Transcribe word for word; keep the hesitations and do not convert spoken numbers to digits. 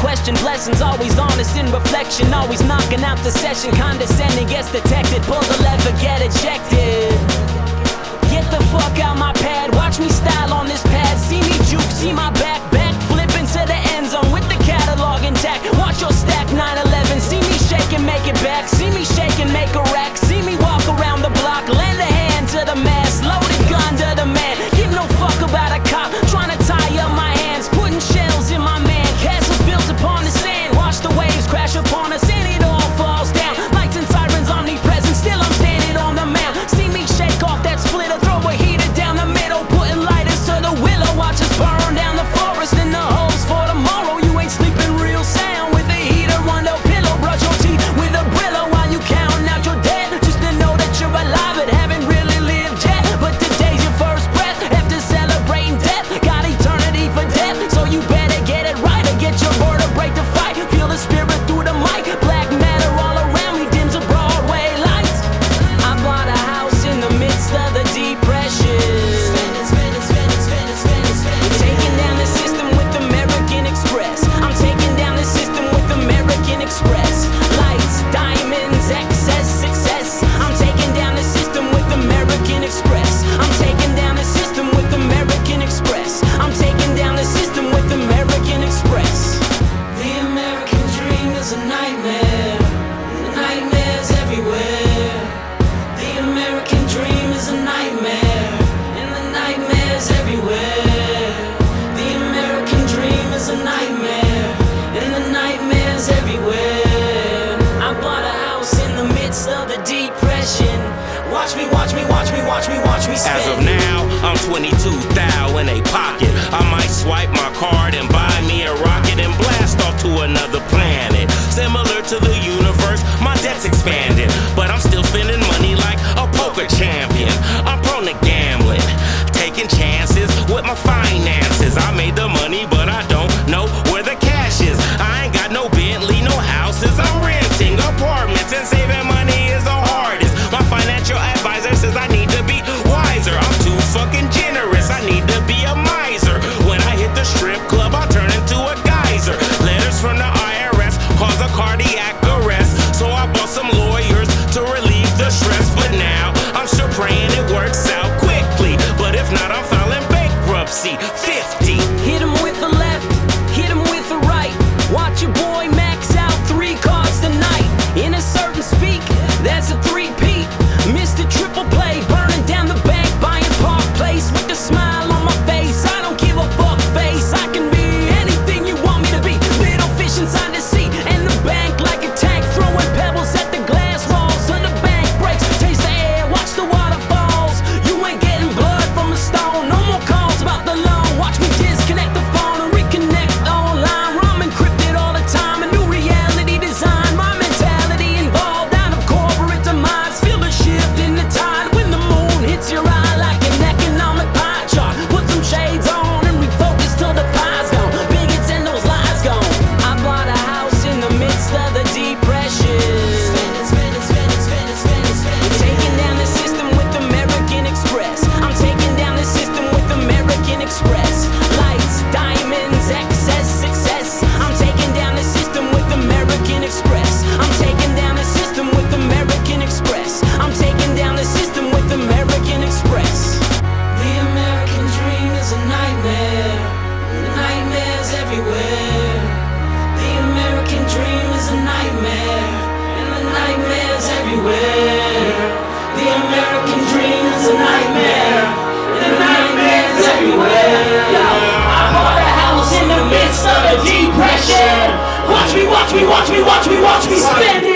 question blessings, always honest in reflection, always knocking out the session. Condescending gets detected, pull the lever, get ejected. Get the fuck out my pad, watch me style on this pad. See me juke, see my back, back flip into the end zone with the catalog intact. Watch your stack nine eleven, see me shake and make it back. See me shake and make a rack, see me walk around the block. Lend a hand to the mass, loaded gun to the man. Give no fuck about a cop, trying to tie up my hands. Putting shells in my man, castles built upon the sand. Watch the waves crash upon us and it all falls down. Lights and sirens omnipresent, still I'm standing on the mound. See me shake off that splitter, throw a heater down the middle. Putting lighters to the willow, watch us burn down the forest in the holes for tomorrow. You ain't sleeping real sound with a heater under pillow. Brush your teeth with a Brillo while you counting out your debt, just to know that you're alive but haven't really lived yet. But today's your first breath after celebrating death. Got eternity for death, so you better get it right or get your word or break the fight. Feel the spirit through the mic, black matter all around me dims the Broadway lights. I bought a house in the midst of the depression. Spinning, spinning, spinning, spinning, spinning, spinning. Taking down the system with American Express. I'm taking down the system with American Express. Lights, diamonds, excess, success. I'm taking down the system with American Express. I'm taking down the system with American Express. I'm taking down the system with American Express. The American dream is a nightmare. The nightmares everywhere. The American dream is a nightmare, and the nightmares everywhere. The American dream is a nightmare, and the nightmares everywhere. I bought a house in the midst of the depression. Watch me, watch me, watch me, watch me, watch me spend. As of now, I'm twenty-two thou in a pocket. I might swipe my card and buy me a rocket and blast off to another planet. Similar to the universe, my debt's expanding, but I'm still spending money like a poker champion. I'm prone to gambling, taking chances with my finances. I made the money, but I don't know where the cash is. I ain't got no Bentley, no houses. I'm renting apartments and saving money is the hardest. My financial advisor says I need to be wiser. I'm too fucking generous, I need to be a miser. When I hit the strip club, I'll turn into a geyser. Letters from the I R S cause a cardiac arrest, so I bought some lawyers to relieve the stress. But now, I'm still praying it works out quickly, but if not, I'm filing bankruptcy. Fifty. Hit him with the left, hit him with the right. Watch your boy max out three cards tonight. In a certain speak, that's a three-peat. Mister Triple Play, burning down the bank, buying Park Place with a smile on my face. I don't give a fuck face, I can be anything you want me to be. Little fish inside the sea, and the bank like a tank. Throwing pebbles at the glass walls, on the bank breaks. Taste the air, watch the waterfalls. You ain't getting blood from a stone. No more calls about the loan. Watch me disconnect the phone and reconnect online. I'm encrypted all the time, a new reality design. My mentality involved out of corporate demise. Feel the shift in the tide when the moon hits your eye like an economic pie chart. Put some shades on and refocus till the pie's gone. Bigots and those lies gone. I bought a house in the midst of the depression. Spinning, spinning, spinning, spinning, spinning, spinning. Taking down the system with American Express. I'm taking down the system with American Express. Lights, diamonds, excess, success. I'm taking down the system with American Express. I'm taking down the system with American Express. I'm taking down the system with American Express. The American dream is a nightmare. The nightmares everywhere. The American dream is a nightmare, and the nightmares everywhere. The American dream is a nightmare, and the nightmares everywhere. I bought a house in the midst of a depression. Watch me, watch me, watch me, watch me, watch me spend it.